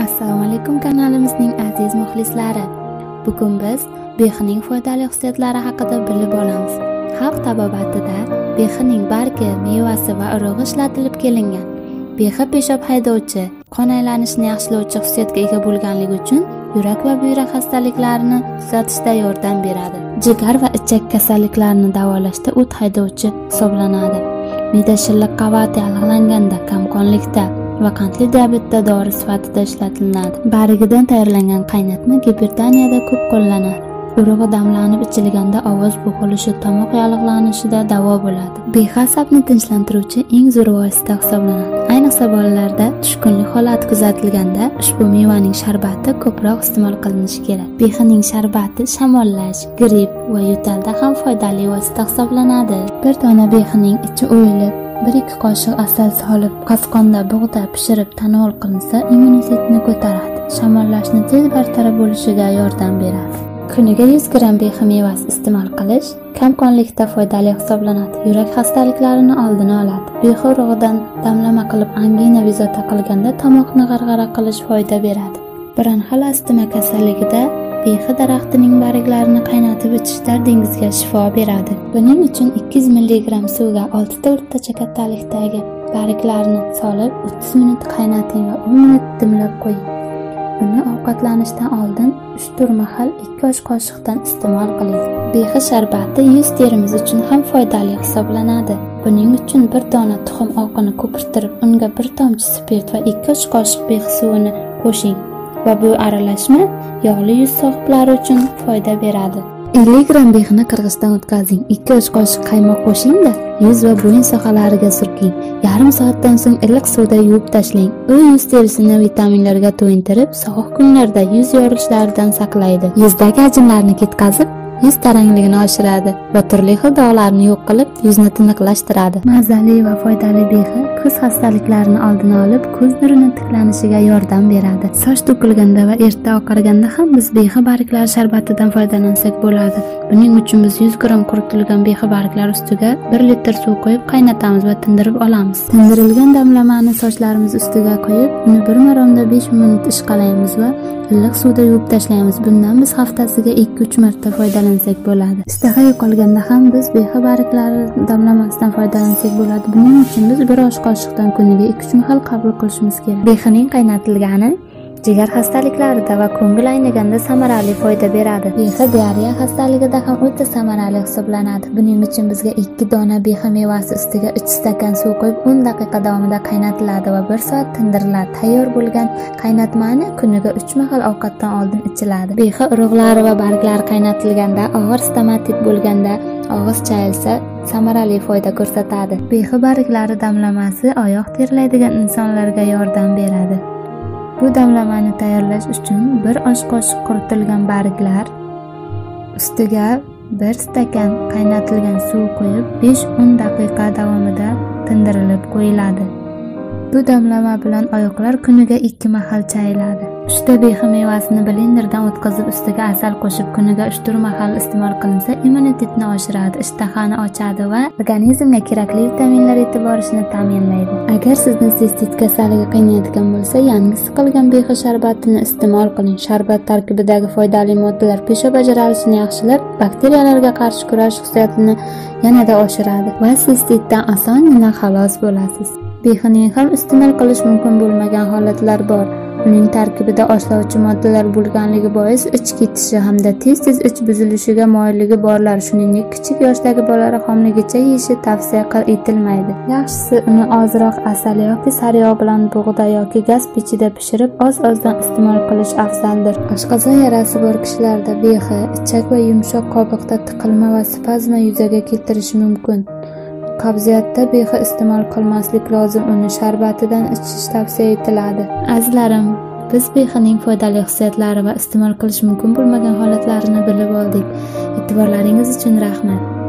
Assalomu alaykum kanalimizning aziz muxlislari. Bugun biz behining foydali xususiyatlari haqida bilib olamiz. Xalq tabobatida behining bargi, mevasi va urug'i ishlatilib kelingan. Behi peshob haydovchi, qon aylanishini yaxshilovchi xususiyatga ega bo'lganligi uchun yurak va buyrak xastaliklarini tuzatishda yordam beradi. Jigar va ichak kasalliklarini davolashda o't haydovchi hisoblanadi. Me'da shilliq qavati yallig'langanda, kamqonlikda va qandli diabetda dori sifatida ishlatiladi. Barigidan tayyorlangan qaynatma gipertoniyada ko'p qo'llanadi. Urug'i damlanib ichilganda ovoz bo'g'ilishi, tomoq yallig'lanishida davo bo'ladi. Behi asabni tinchlantiruvchi eng zo'r vosita hisoblanadi. Ayniqsa bolalarda tushkunlik holati kuzatilganda ushbu mevaning sharbati ko'proq iste'mol qilinishi kerak. Behining sharbati shamollash, gripp va yo'talda ham foydali vosita hisoblanadi. Bir dona behining ichi o'yilib, 1-2 qoshiq asal solib, qasqonda bug'da pishirib tanovul qilinsa, immunitetni ko'taradi. Shamollashni tez bartaraf bo'lishiga yordam beradi. Kuniga 100 gram behi mevasi iste'mol qilish kamqonlikda foydali hisoblanadi. Yurak xastaliklarini oldini oladi. Behi urug'idan damlama qilib angina bezovta qilganda tomoqni g'arg'ara qilish foyda beradi. Bronxal astma kasalligida behi daraxtining barglarini qaynatib ichish dardingizga shifo beradi. Buning uchun 200 mg suvga 6 ta o'rtacha kattalikdagi barglarni solib 30 minut qaynating va 10 minut dimlab qo'ying. Uni ovqatlanishdan oldin 3-4 mahal 2 osh qoshiqdan iste'mol qiling. Behi sharbati yuz terimiz uchun ham foydali hisoblanadi. Buning uchun bir dona tuxum oqini ko'pirtirib, unga 1 tomchi spirt va 2 osh qoshiq behi suvini qo'shing va bu aralashma yog'li yuz sohiblari uchun foyda beradi. 50 gram behini qirg'ichdan o'tkazing. 2 osh qoshiq qaymoq qo'shing-da, yuz va bo'yin sohalariga surking. Yarim soatdan so'ng iliq suvda yuvib tashlang. U yuz terisini vitaminlarga to'yintirib, sovuq kunlarda yuz yorishlaridan saqlaydi. Yuzdagi ajinlarni ketkazib, yuz tarangligini oshiradi va turli xil dog'larni yo'q qilib, yuzni tiniqlashtiradi. Mazali va foydali behi ko'z xastaliklarini oldini olib, ko'z nurining tiklanishiga yordam beradi. Soch to'kilganda va erta oqarganda ham biz behi barglari sharbatidan foydalansak bo'ladi. Buning uchun biz 100 gram quritilgan behi barglari ustiga 1 litr suv qo'yib qaynatamiz va tindirib olamiz. Tindirilgan damlamani sochlarimiz ustiga qo'yib, uni bir maromda 5 minut ishqalaymiz va iliq suvda yuvib tashlaymiz. Bundan biz haftasiga 2-3 marta foydalansak bo'ladi. Ishtaha yo'qolganda ham biz behi barglari damlamasidan foydalansak bo'ladi. Buning uchun biz 1 osh qoshiqdan kuniga 2-3 mahal qabul qilishimiz kerak. Behining qaynatilgani jigar xastaliklarida va ko'ngil ayniganda samarali foyda beradi. Behi diareya xastaligida ham o'ta samarali hisoblanadi. Buning uchun bizga 2 dona behi mevasi ustiga 3 stakan suv qo'yib 10 daqiqa davomida qaynatiladi va 1 soat tindiriladi. Tayyor bo'lgan qaynatmani kuniga 3 mahal ovqatdan oldin ichiladi. Behi urug'lari va barglari qaynatilganda, og'ir stomatit bo'lganda, og'iz chayilsa samarali foyda ko'rsatadi. Behi barglari damlamasi oyoq terlaydigan insonlarga yordam beradi. Bu damlamani tayyorlash uchun 1 osh qoshiq quritilgan barglar ustiga 1 stakan qaynatilgan suv qo'yib 5-10 daqiqa davomida tindirilib qo'yiladi. Bu damlama bilan oyoqlar kuniga 2 mahal chayiladi. 3 ta behi mevasini blenderdan o'tkazib ustiga asal qo'shib kuniga 3-4 mahal iste'mol qilinsa, immunitetni oshiradi, ishtahani ochadi va organizmga kerakli vitaminlar yetib borishini ta'minlaydi. Agar sizni sistit kasalligi qiynayotgan bo'lsa, yangi siqilgan behi sharbatini iste'mol qiling. Sharbat tarkibidagi foydali moddalar peshob ajralishini yaxshilab, bakteriyalarga qarshi kurash xususiyatini yanada oshiradi va sistitdan osongina xalos bo'lasiz. Behining ham iste'mol qilish mumkin bo'lmagan holatlar bor. Uning tarkibida oshlovchi moddalar bo'lganligi bois ich ketishi hamda tez-tez ich buzilishiga moyilligi borlar, shuningdek kichik yoshdagi bolalar homiligacha yeyishi tavsiya etilmaydi. Yaxshisi uni ozroq asal yoki sariyog' bilan bug'da yoki gaz pechida pishirib, oz-ozdan iste'mol qilish afzaldir. Oshqozon yarasi bor kishilarda behi, ichak va yumshoq qobiqda tiqilma va spazma yuzaga keltirishi mumkin. Qabziyatda behi iste'mol qilmaslik lozim, uni sharbatidan ichish tavsiya etiladi. Azizlarim, biz behining foydali xususiyatlari va iste'mol qilish mumkin bo'lmagan holatlarini bilib oldik. E'tiborlaringiz uchun rahmat.